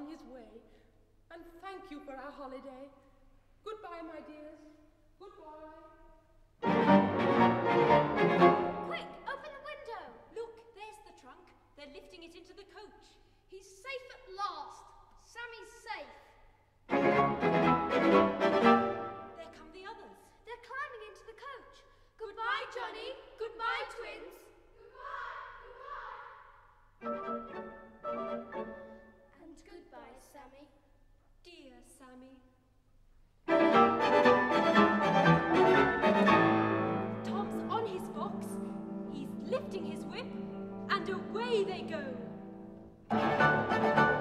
on his way. And thank you for our holiday. Goodbye, my dears. Goodbye. Quick, open the window. Look, there's the trunk. They're lifting it into the coach. He's safe at last. Sammy's safe. There come the others. They're climbing into the coach. Goodbye, Johnny. Goodbye, twins. Goodbye. And goodbye, Sammy. Dear Sammy. Tom's on his box. He's lifting his whip. And away they go.